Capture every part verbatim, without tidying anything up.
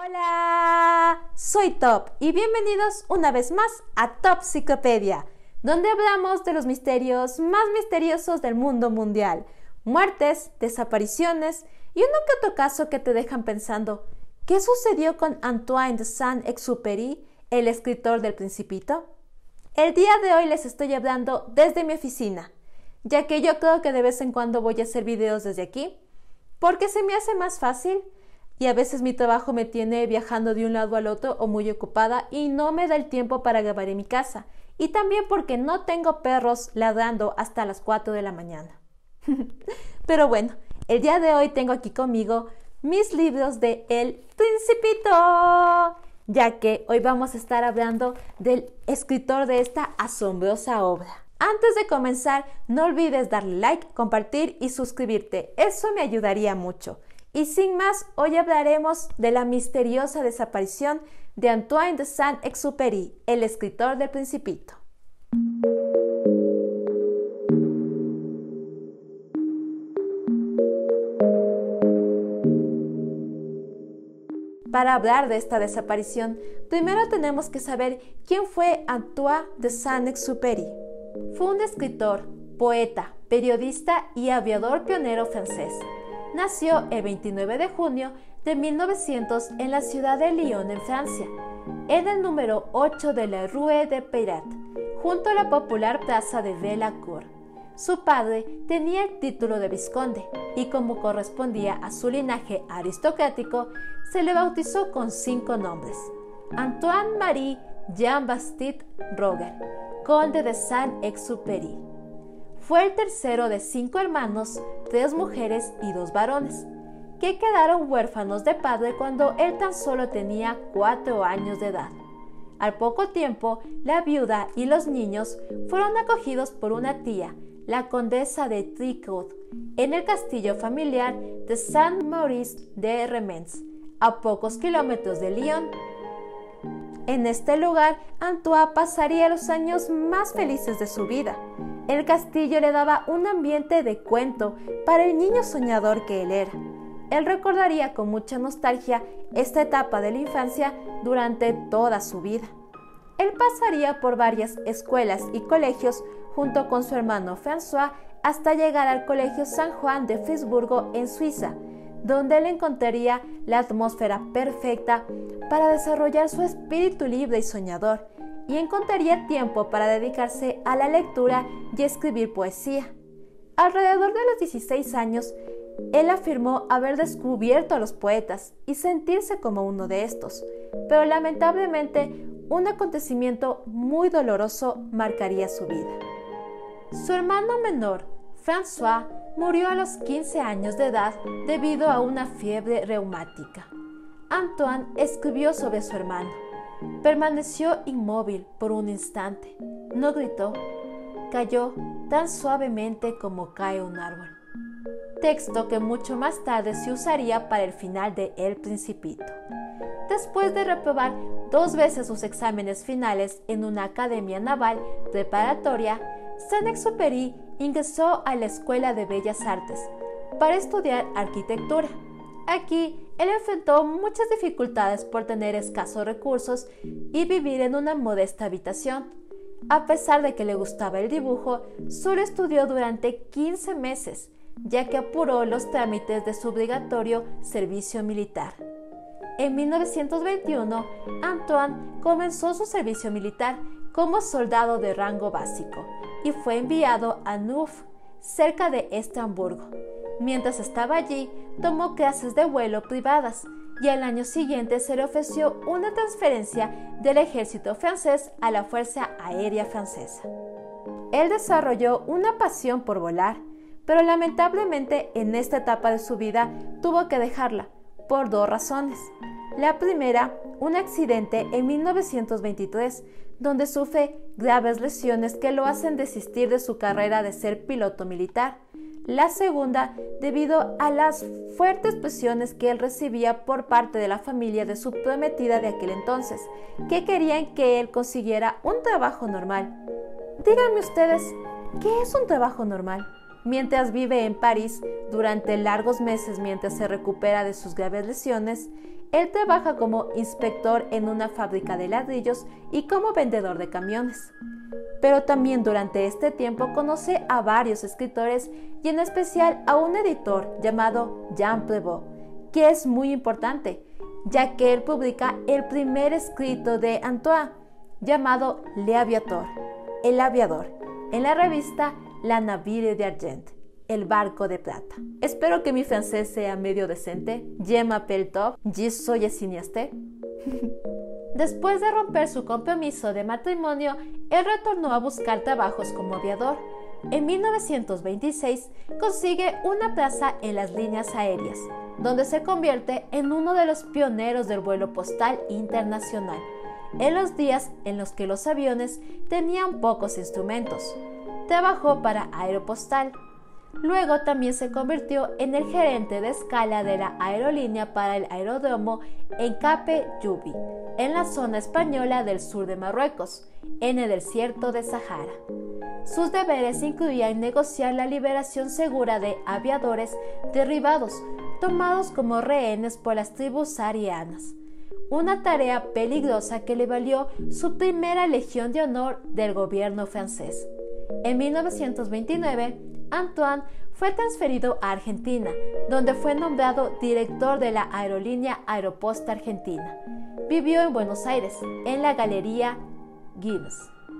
Hola, soy Top y bienvenidos una vez más a Topsicopedia, donde hablamos de los misterios más misteriosos del mundo mundial, muertes, desapariciones y uno que otro caso que te dejan pensando, ¿qué sucedió con Antoine de Saint-Exupéry, el escritor del Principito? El día de hoy les estoy hablando desde mi oficina, ya que yo creo que de vez en cuando voy a hacer videos desde aquí, porque se me hace más fácil y a veces mi trabajo me tiene viajando de un lado al otro o muy ocupada y no me da el tiempo para grabar en mi casa, y también porque no tengo perros ladrando hasta las cuatro de la mañana. Pero bueno, el día de hoy tengo aquí conmigo mis libros de El Principito, ya que hoy vamos a estar hablando del escritor de esta asombrosa obra. Antes de comenzar, no olvides darle like, compartir y suscribirte, eso me ayudaría mucho. Y sin más, hoy hablaremos de la misteriosa desaparición de Antoine de Saint-Exupéry, el escritor del Principito. Para hablar de esta desaparición, primero tenemos que saber quién fue Antoine de Saint-Exupéry. Fue un escritor, poeta, periodista y aviador pionero francés. Nació el veintinueve de junio de mil novecientos en la ciudad de Lyon, en Francia, en el número ocho de la Rue de Peyrat, junto a la popular plaza de Bellecour. Su padre tenía el título de vizconde y, como correspondía a su linaje aristocrático, se le bautizó con cinco nombres: Antoine-Marie Jean-Baptiste Roger, conde de Saint-Exupéry. Fue el tercero de cinco hermanos, tres mujeres y dos varones, que quedaron huérfanos de padre cuando él tan solo tenía cuatro años de edad. Al poco tiempo, la viuda y los niños fueron acogidos por una tía, la condesa de Tricot, en el castillo familiar de Saint-Maurice de Remens, a pocos kilómetros de Lyon. En este lugar, Antoine pasaría los años más felices de su vida. El castillo le daba un ambiente de cuento para el niño soñador que él era. Él recordaría con mucha nostalgia esta etapa de la infancia durante toda su vida. Él pasaría por varias escuelas y colegios junto con su hermano François hasta llegar al Colegio San Juan de Friburgo en Suiza, donde él encontraría la atmósfera perfecta para desarrollar su espíritu libre y soñador, y encontraría tiempo para dedicarse a la lectura y escribir poesía. Alrededor de los dieciséis años, él afirmó haber descubierto a los poetas y sentirse como uno de estos, pero lamentablemente un acontecimiento muy doloroso marcaría su vida. Su hermano menor, François, murió a los quince años de edad debido a una fiebre reumática. Antoine escribió sobre su hermano. Permaneció inmóvil por un instante. No gritó. Cayó tan suavemente como cae un árbol. Texto que mucho más tarde se usaría para el final de El Principito. Después de reprobar dos veces sus exámenes finales en una academia naval preparatoria, Saint-Exupéry ingresó a la Escuela de Bellas Artes para estudiar arquitectura. Aquí, él enfrentó muchas dificultades por tener escasos recursos y vivir en una modesta habitación. A pesar de que le gustaba el dibujo, solo estudió durante quince meses, ya que apuró los trámites de su obligatorio servicio militar. En mil novecientos veintiuno, Antoine comenzó su servicio militar como soldado de rango básico y fue enviado a Neuf, cerca de Estrasburgo. Mientras estaba allí, tomó clases de vuelo privadas y al año siguiente se le ofreció una transferencia del ejército francés a la Fuerza Aérea Francesa. Él desarrolló una pasión por volar, pero lamentablemente en esta etapa de su vida tuvo que dejarla por dos razones. La primera, un accidente en mil novecientos veintitrés, donde sufre graves lesiones que lo hacen desistir de su carrera de ser piloto militar. La segunda, debido a las fuertes presiones que él recibía por parte de la familia de su prometida de aquel entonces, que querían que él consiguiera un trabajo normal. Díganme ustedes, ¿qué es un trabajo normal? Mientras vive en París durante largos meses mientras se recupera de sus graves lesiones, Él trabaja como inspector en una fábrica de ladrillos y como vendedor de camiones. Pero también durante este tiempo conoce a varios escritores y en especial a un editor llamado Jean Prévost, que es muy importante, ya que él publica el primer escrito de Antoine, llamado Le Aviateur, el aviador, en la revista La Navire d'Argent, el barco de plata. Espero que mi francés sea medio decente. Je m'appelle Top, je soy cinéaste. Después de romper su compromiso de matrimonio, él retornó a buscar trabajos como aviador. En mil novecientos veintiséis consigue una plaza en las líneas aéreas, donde se convierte en uno de los pioneros del vuelo postal internacional, en los días en los que los aviones tenían pocos instrumentos. Trabajó para Aeropostal. Luego también se convirtió en el gerente de escala de la aerolínea para el aeródromo en Cape Juby, en la zona española del sur de Marruecos, en el desierto de Sahara. Sus deberes incluían negociar la liberación segura de aviadores derribados, tomados como rehenes por las tribus saharianas, una tarea peligrosa que le valió su primera Legión de Honor del gobierno francés. En mil novecientos veintinueve, Antoine fue transferido a Argentina, donde fue nombrado director de la aerolínea Aeroposta Argentina. Vivió en Buenos Aires, en la Galería Gibbs.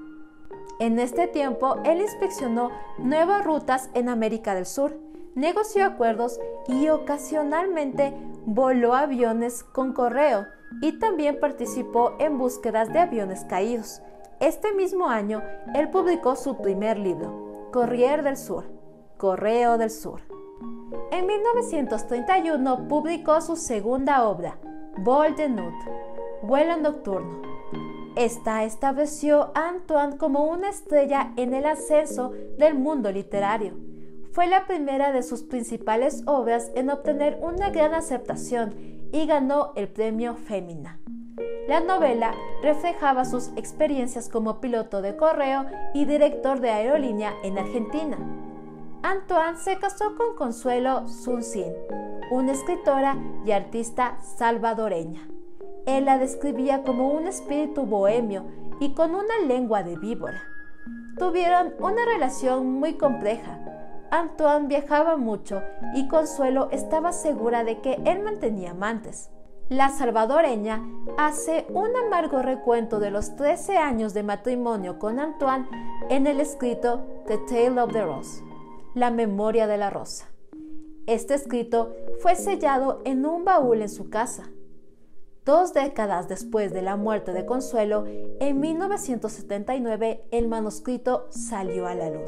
En este tiempo, él inspeccionó nuevas rutas en América del Sur, negoció acuerdos y ocasionalmente voló aviones con correo y también participó en búsquedas de aviones caídos. Este mismo año, él publicó su primer libro, Corriere del Sur, Correo del Sur. En mil novecientos treinta y uno publicó su segunda obra, Vol de Nuit, Vuelo Nocturno. Esta estableció a Antoine como una estrella en el ascenso del mundo literario. Fue la primera de sus principales obras en obtener una gran aceptación y ganó el premio Femina. La novela reflejaba sus experiencias como piloto de correo y director de aerolínea en Argentina. Antoine se casó con Consuelo Sun-Sin, una escritora y artista salvadoreña. Él la describía como un espíritu bohemio y con una lengua de víbora. Tuvieron una relación muy compleja. Antoine viajaba mucho y Consuelo estaba segura de que él mantenía amantes. La salvadoreña hace un amargo recuento de los trece años de matrimonio con Antoine en el escrito The Tale of the Rose, La memoria de la rosa. Este escrito fue sellado en un baúl en su casa. Dos décadas después de la muerte de Consuelo, en mil novecientos setenta y nueve, el manuscrito salió a la luz.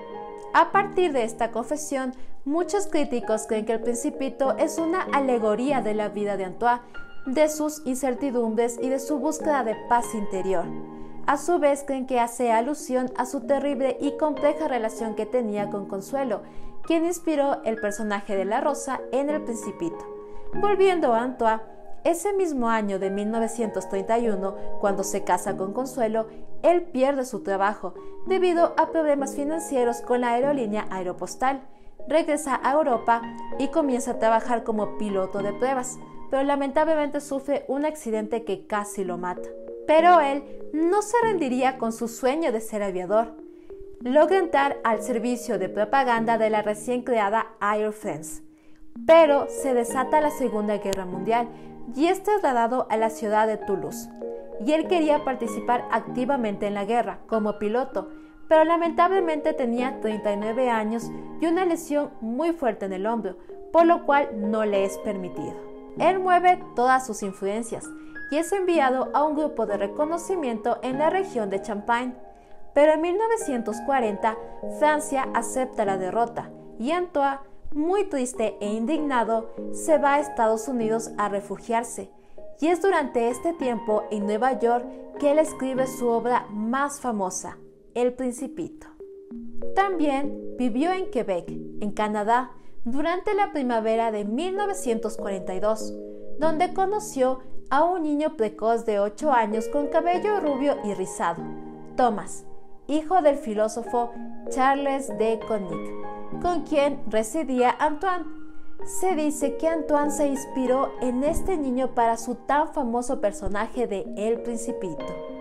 A partir de esta confesión, muchos críticos creen que El Principito es una alegoría de la vida de Antoine, de sus incertidumbres y de su búsqueda de paz interior. A su vez, creen que hace alusión a su terrible y compleja relación que tenía con Consuelo, quien inspiró el personaje de la Rosa en El Principito. Volviendo a Antoine, ese mismo año de mil novecientos treinta y uno, cuando se casa con Consuelo, él pierde su trabajo debido a problemas financieros con la aerolínea Aeropostal. Regresa a Europa y comienza a trabajar como piloto de pruebas, pero lamentablemente sufre un accidente que casi lo mata. Pero él no se rendiría con su sueño de ser aviador. Logra entrar al servicio de propaganda de la recién creada Air France, pero se desata la Segunda Guerra Mundial y es trasladado a la ciudad de Toulouse. Y él quería participar activamente en la guerra como piloto, pero lamentablemente tenía treinta y nueve años y una lesión muy fuerte en el hombro, por lo cual no le es permitido. Él mueve todas sus influencias y es enviado a un grupo de reconocimiento en la región de Champagne. Pero en mil novecientos cuarenta, Francia acepta la derrota y Antoine, muy triste e indignado, se va a Estados Unidos a refugiarse. Y es durante este tiempo en Nueva York que él escribe su obra más famosa, El Principito. También vivió en Quebec, en Canadá, durante la primavera de mil novecientos cuarenta y dos, donde conoció a un niño precoz de ocho años con cabello rubio y rizado, Thomas, hijo del filósofo Charles de Coligny, con quien residía Antoine. Se dice que Antoine se inspiró en este niño para su tan famoso personaje de El Principito.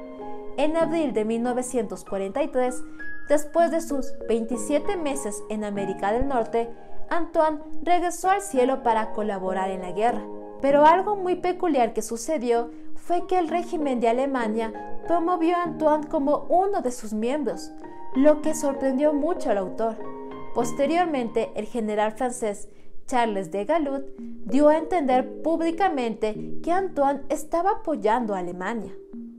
En abril de mil novecientos cuarenta y tres, después de sus veintisiete meses en América del Norte, Antoine regresó al cielo para colaborar en la guerra. Pero algo muy peculiar que sucedió fue que el régimen de Alemania promovió a Antoine como uno de sus miembros, lo que sorprendió mucho al autor. Posteriormente, el general francés Charles de Gaulle dio a entender públicamente que Antoine estaba apoyando a Alemania.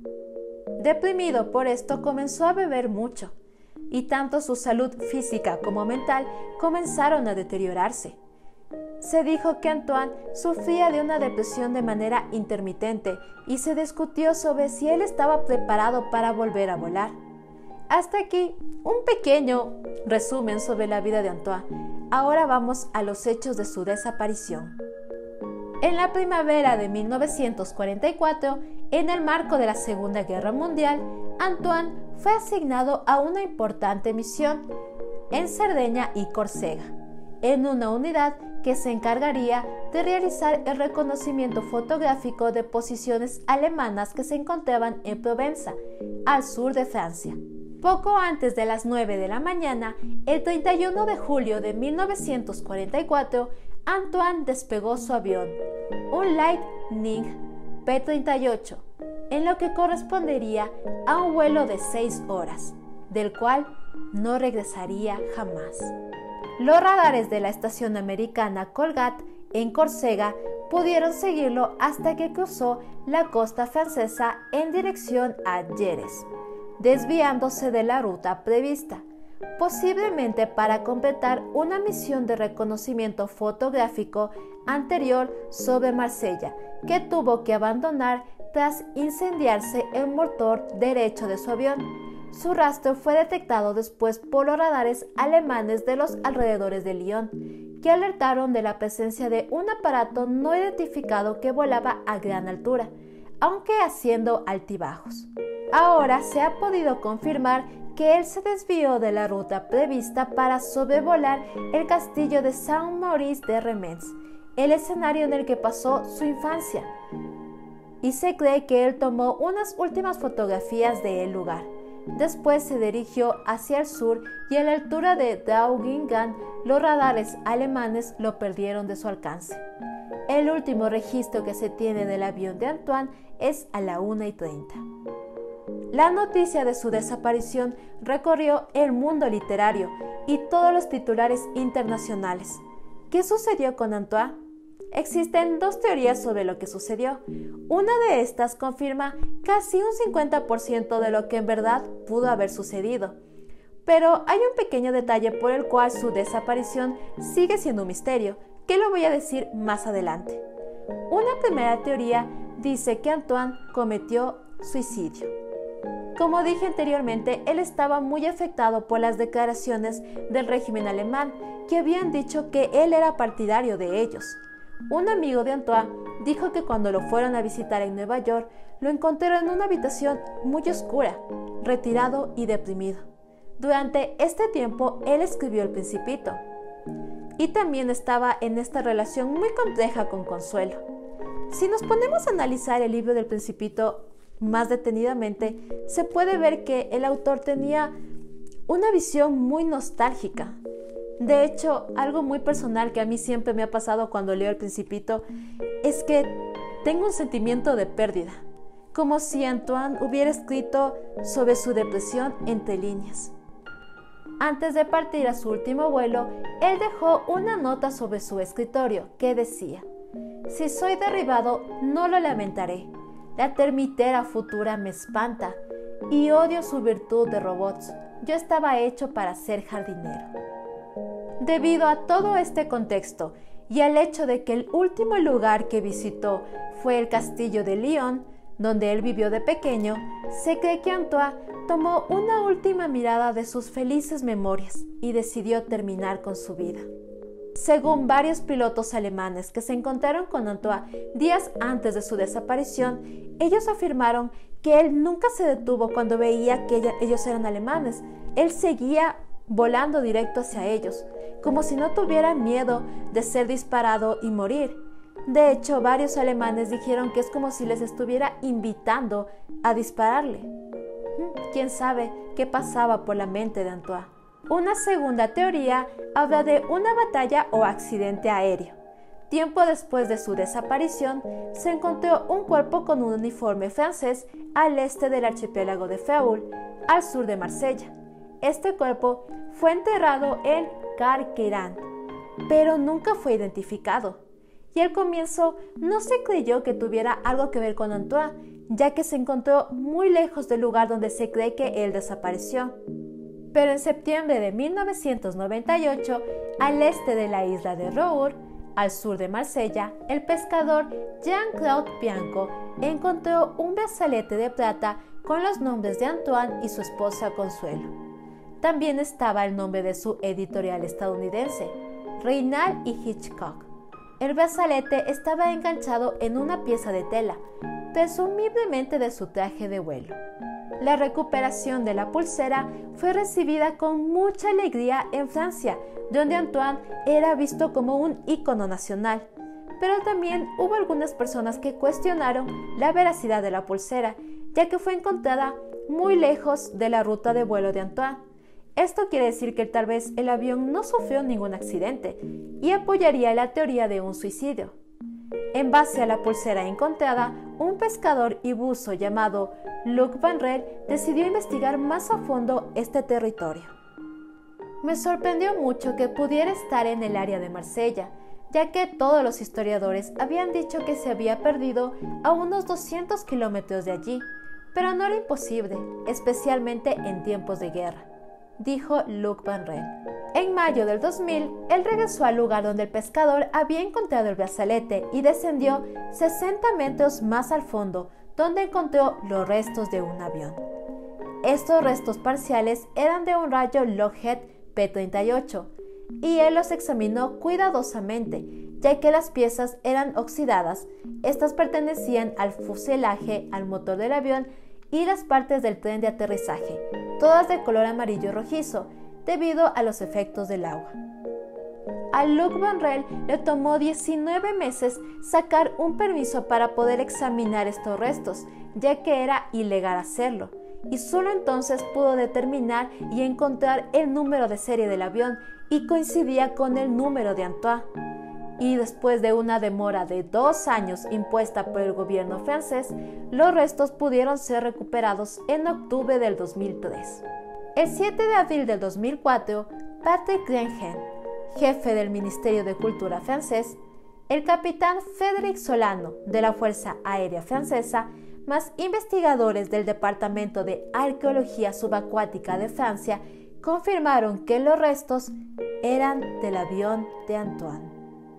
Deprimido por esto, comenzó a beber mucho, y tanto su salud física como mental comenzaron a deteriorarse. Se dijo que Antoine sufría de una depresión de manera intermitente y se discutió sobre si él estaba preparado para volver a volar. Hasta aquí un pequeño resumen sobre la vida de Antoine. Ahora vamos a los hechos de su desaparición. En la primavera de mil novecientos cuarenta y cuatro, en el marco de la Segunda Guerra Mundial, Antoine fue asignado a una importante misión en Cerdeña y Córcega, en una unidad que se encargaría de realizar el reconocimiento fotográfico de posiciones alemanas que se encontraban en Provenza, al sur de Francia. Poco antes de las nueve de la mañana, el treinta y uno de julio de mil novecientos cuarenta y cuatro, Antoine despegó su avión, un Lightning P treinta y ocho, en lo que correspondería a un vuelo de seis horas, del cual no regresaría jamás. Los radares de la estación americana Colgat en Córcega pudieron seguirlo hasta que cruzó la costa francesa en dirección a Jerez, desviándose de la ruta prevista, posiblemente para completar una misión de reconocimiento fotográfico anterior sobre Marsella, que tuvo que abandonar tras incendiarse el motor derecho de su avión. Su rastro fue detectado después por los radares alemanes de los alrededores de Lyon, que alertaron de la presencia de un aparato no identificado que volaba a gran altura, aunque haciendo altibajos. Ahora se ha podido confirmar que él se desvió de la ruta prevista para sobrevolar el castillo de Saint-Maurice de Remens, el escenario en el que pasó su infancia, y se cree que él tomó unas últimas fotografías del lugar. Después se dirigió hacia el sur y a la altura de Daugingen los radares alemanes lo perdieron de su alcance. El último registro que se tiene del avión de Antoine es a la una y treinta. La noticia de su desaparición recorrió el mundo literario y todos los titulares internacionales. ¿Qué sucedió con Antoine? Existen dos teorías sobre lo que sucedió. Una de estas confirma casi un cincuenta por ciento de lo que en verdad pudo haber sucedido. Pero hay un pequeño detalle por el cual su desaparición sigue siendo un misterio, que lo voy a decir más adelante. Una primera teoría dice que Antoine cometió suicidio. Como dije anteriormente, él estaba muy afectado por las declaraciones del régimen alemán, que habían dicho que él era partidario de ellos. Un amigo de Antoine dijo que cuando lo fueron a visitar en Nueva York, lo encontraron en una habitación muy oscura, retirado y deprimido. Durante este tiempo, él escribió El Principito, y también estaba en esta relación muy compleja con Consuelo. Si nos ponemos a analizar el libro del Principito más detenidamente, se puede ver que el autor tenía una visión muy nostálgica. De hecho, algo muy personal que a mí siempre me ha pasado cuando leo El Principito es que tengo un sentimiento de pérdida, como si Antoine hubiera escrito sobre su depresión entre líneas. Antes de partir a su último vuelo, él dejó una nota sobre su escritorio que decía: «Si soy derribado, no lo lamentaré. La termitera futura me espanta y odio su virtud de robots. Yo estaba hecho para ser jardinero». Debido a todo este contexto y al hecho de que el último lugar que visitó fue el castillo de Lyon, donde él vivió de pequeño, se cree que Antoine tomó una última mirada de sus felices memorias y decidió terminar con su vida. Según varios pilotos alemanes que se encontraron con Antoine días antes de su desaparición, ellos afirmaron que él nunca se detuvo cuando veía que ella, ellos eran alemanes. Él seguía volando directo hacia ellos, como si no tuviera miedo de ser disparado y morir. De hecho, varios alemanes dijeron que es como si les estuviera invitando a dispararle. ¿Quién sabe qué pasaba por la mente de Antoine? Una segunda teoría habla de una batalla o accidente aéreo. Tiempo después de su desaparición, se encontró un cuerpo con un uniforme francés al este del archipiélago de Feul, al sur de Marsella. Este cuerpo fue enterrado en Carqueiranne, pero nunca fue identificado. Y al comienzo no se creyó que tuviera algo que ver con Antoine, ya que se encontró muy lejos del lugar donde se cree que él desapareció. Pero en septiembre de mil novecientos noventa y ocho, al este de la isla de Roure, al sur de Marsella, el pescador Jean-Claude Bianco encontró un brazalete de plata con los nombres de Antoine y su esposa Consuelo. También estaba el nombre de su editorial estadounidense, Reynal y Hitchcock. El brazalete estaba enganchado en una pieza de tela, presumiblemente de su traje de vuelo. La recuperación de la pulsera fue recibida con mucha alegría en Francia, donde Antoine era visto como un ícono nacional. Pero también hubo algunas personas que cuestionaron la veracidad de la pulsera, ya que fue encontrada muy lejos de la ruta de vuelo de Antoine. Esto quiere decir que tal vez el avión no sufrió ningún accidente y apoyaría la teoría de un suicidio. En base a la pulsera encontrada, un pescador y buzo llamado Luc Van Rel decidió investigar más a fondo este territorio. Me sorprendió mucho que pudiera estar en el área de Marsella, ya que todos los historiadores habían dicho que se había perdido a unos doscientos kilómetros de allí, pero no era imposible, especialmente en tiempos de guerra, dijo Luc Van Rel. En mayo del dos mil, él regresó al lugar donde el pescador había encontrado el brazalete y descendió sesenta metros más al fondo, donde encontró los restos de un avión. Estos restos parciales eran de un rayo Lockheed P treinta y ocho, y él los examinó cuidadosamente, ya que las piezas eran oxidadas. Estas pertenecían al fuselaje, al motor del avión y las partes del tren de aterrizaje, todas de color amarillo rojizo, debido a los efectos del agua. A Luc Van Rel le tomó diecinueve meses sacar un permiso para poder examinar estos restos, ya que era ilegal hacerlo, y solo entonces pudo determinar y encontrar el número de serie del avión, y coincidía con el número de Antoine. Y después de una demora de dos años impuesta por el gobierno francés, los restos pudieron ser recuperados en octubre del dos mil tres. El siete de abril del dos mil cuatro, Patrick Grandjean, jefe del Ministerio de Cultura francés, el capitán Frédéric Solano de la Fuerza Aérea Francesa, más investigadores del Departamento de Arqueología Subacuática de Francia, confirmaron que los restos eran del avión de Antoine.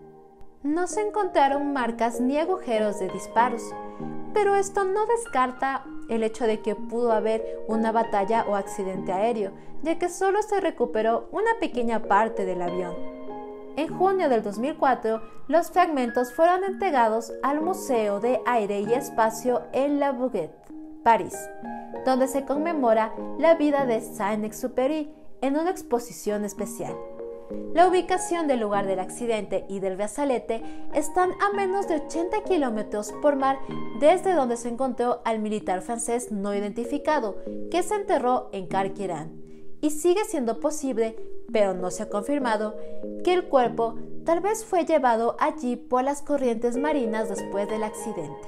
No se encontraron marcas ni agujeros de disparos, pero esto no descarta el hecho de que pudo haber una batalla o accidente aéreo, ya que solo se recuperó una pequeña parte del avión. En junio del dos mil cuatro, los fragmentos fueron entregados al Museo de Aire y Espacio en La Bourget, París, donde se conmemora la vida de Saint-Exupéry en una exposición especial. La ubicación del lugar del accidente y del brazalete están a menos de ochenta kilómetros por mar desde donde se encontró al militar francés no identificado, que se enterró en Carqueiranne, y sigue siendo posible, pero no se ha confirmado, que el cuerpo tal vez fue llevado allí por las corrientes marinas después del accidente.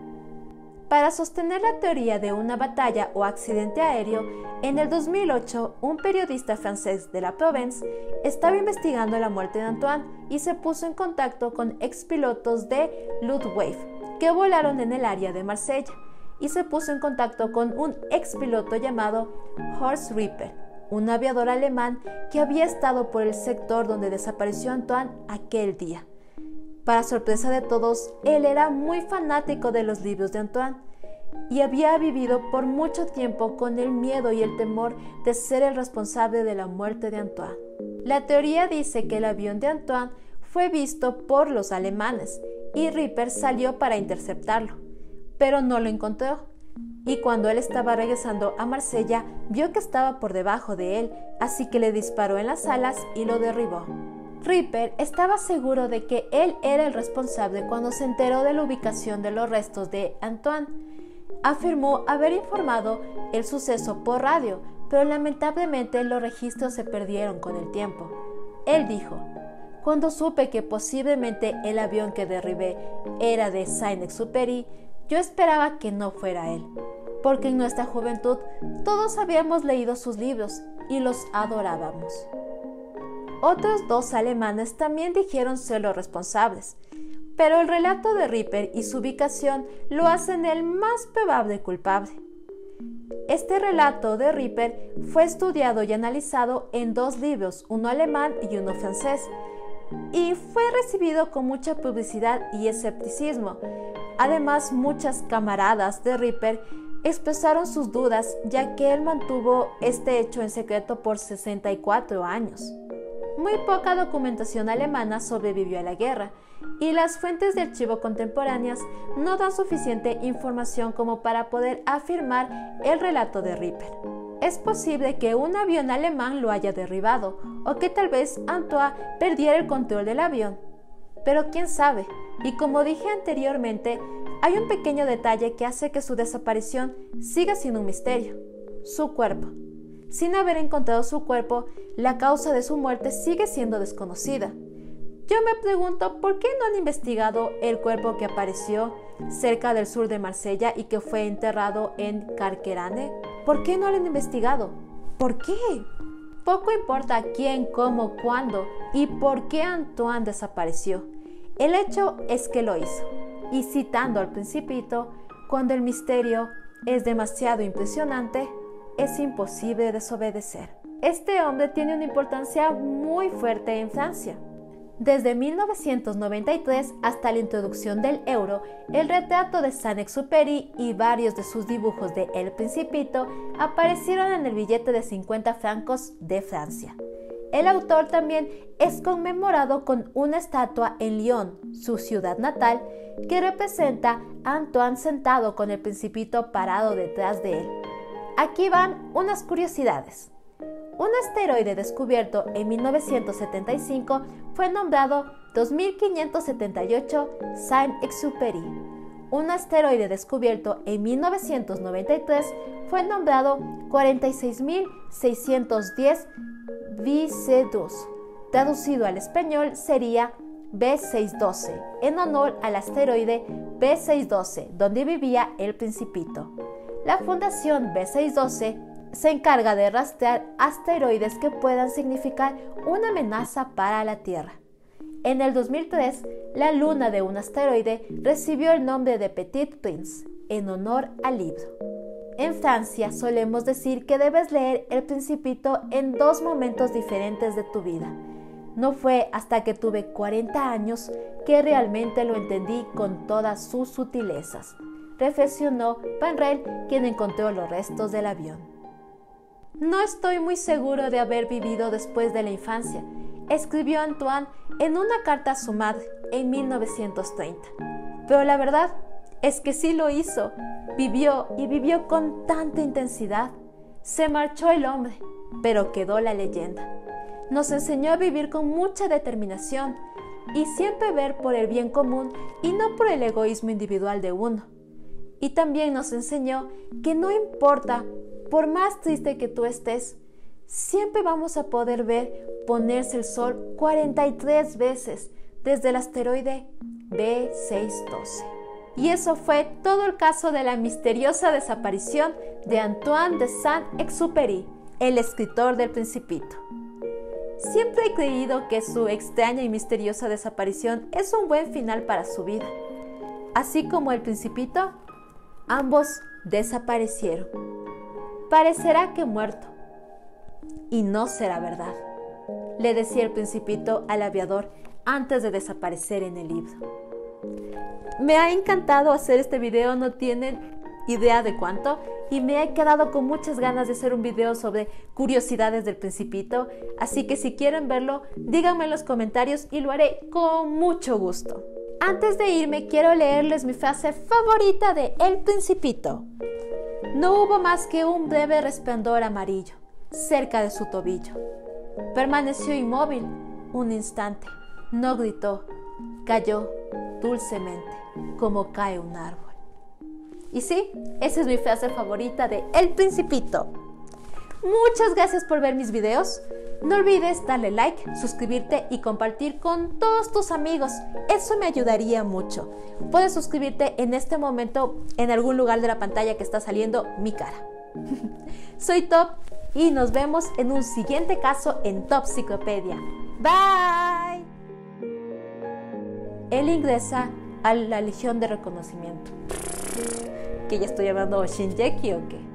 Para sostener la teoría de una batalla o accidente aéreo, en el dos mil ocho, un periodista francés de la Provence estaba investigando la muerte de Antoine y se puso en contacto con expilotos de Luftwaffe que volaron en el área de Marsella, y se puso en contacto con un expiloto llamado Horst Ripper, un aviador alemán que había estado por el sector donde desapareció Antoine aquel día. Para sorpresa de todos, él era muy fanático de los libros de Antoine y había vivido por mucho tiempo con el miedo y el temor de ser el responsable de la muerte de Antoine. La teoría dice que el avión de Antoine fue visto por los alemanes y Ripper salió para interceptarlo, pero no lo encontró. y cuando él estaba regresando a Marsella, vio que estaba por debajo de él, así que le disparó en las alas y lo derribó. Ripper estaba seguro de que él era el responsable cuando se enteró de la ubicación de los restos de Antoine. Afirmó haber informado el suceso por radio, pero lamentablemente los registros se perdieron con el tiempo. Él dijo: cuando supe que posiblemente el avión que derribé era de Saint-Exupéry, yo esperaba que no fuera él, porque en nuestra juventud todos habíamos leído sus libros y los adorábamos. Otros dos alemanes también dijeron ser los responsables, pero el relato de Ripper y su ubicación lo hacen el más probable culpable. Este relato de Ripper fue estudiado y analizado en dos libros, uno alemán y uno francés, y fue recibido con mucha publicidad y escepticismo. Además, muchas camaradas de Ripper expresaron sus dudas, ya que él mantuvo este hecho en secreto por sesenta y cuatro años. Muy poca documentación alemana sobrevivió a la guerra, y las fuentes de archivo contemporáneas no dan suficiente información como para poder afirmar el relato de Ripper. Es posible que un avión alemán lo haya derribado, o que tal vez Antoine perdiera el control del avión. Pero quién sabe, y como dije anteriormente, hay un pequeño detalle que hace que su desaparición siga siendo un misterio: su cuerpo. Sin haber encontrado su cuerpo, la causa de su muerte sigue siendo desconocida. Yo me pregunto por qué no han investigado el cuerpo que apareció cerca del sur de Marsella y que fue enterrado en Carquerane. ¿Por qué no lo han investigado? ¿Por qué? Poco importa quién, cómo, cuándo y por qué Antoine desapareció. El hecho es que lo hizo. Y citando al Principito, cuando el misterio es demasiado impresionante, es imposible desobedecer. Este hombre tiene una importancia muy fuerte en Francia. Desde mil novecientos noventa y tres hasta la introducción del euro, el retrato de Saint-Exupéry y varios de sus dibujos de El Principito aparecieron en el billete de cincuenta francos de Francia. El autor también es conmemorado con una estatua en Lyon, su ciudad natal, que representa a Antoine sentado con el Principito parado detrás de él. Aquí van unas curiosidades. Un asteroide descubierto en mil novecientos setenta y cinco fue nombrado dos mil quinientos setenta y ocho Saint-Exupéry. Un asteroide descubierto en mil novecientos noventa y tres fue nombrado cuarenta y seis mil seiscientos diez B C dos. Traducido al español sería B seiscientos doce, en honor al asteroide B seiscientos doce, donde vivía el Principito. La Fundación B seiscientos doce se encarga de rastrear asteroides que puedan significar una amenaza para la Tierra. En el dos mil tres, la luna de un asteroide recibió el nombre de Petit Prince, en honor al libro. En Francia solemos decir que debes leer El Principito en dos momentos diferentes de tu vida. No fue hasta que tuve cuarenta años que realmente lo entendí con todas sus sutilezas, reflexionó Van Rel, quien encontró los restos del avión. No estoy muy seguro de haber vivido después de la infancia, escribió Antoine en una carta a su madre en mil novecientos treinta. Pero la verdad es que sí lo hizo, vivió y vivió con tanta intensidad. Se marchó el hombre, pero quedó la leyenda. Nos enseñó a vivir con mucha determinación y siempre ver por el bien común y no por el egoísmo individual de uno. Y también nos enseñó que no importa, por más triste que tú estés, siempre vamos a poder ver ponerse el sol cuarenta y tres veces desde el asteroide B seiscientos doce. Y eso fue todo el caso de la misteriosa desaparición de Antoine de Saint-Exupéry, el escritor del Principito. Siempre he creído que su extraña y misteriosa desaparición es un buen final para su vida. Así como el Principito, ambos desaparecieron. Parecerá que muerto, y no será verdad, le decía el Principito al aviador antes de desaparecer en el libro. Me ha encantado hacer este video, no tienen idea de cuánto, y me he quedado con muchas ganas de hacer un video sobre curiosidades del Principito, así que si quieren verlo, díganme en los comentarios y lo haré con mucho gusto. Antes de irme, quiero leerles mi frase favorita de El Principito. No hubo más que un breve resplandor amarillo cerca de su tobillo. Permaneció inmóvil un instante, no gritó, cayó dulcemente como cae un árbol. Y sí, esa es mi frase favorita de El Principito. Muchas gracias por ver mis videos. No olvides darle like, suscribirte y compartir con todos tus amigos. Eso me ayudaría mucho. Puedes suscribirte en este momento en algún lugar de la pantalla que está saliendo mi cara. Soy Top y nos vemos en un siguiente caso en Topsicopedia. Bye. Él ingresa a la Legión de Reconocimiento. ¿Que ya estoy llamando Shinjeki o qué?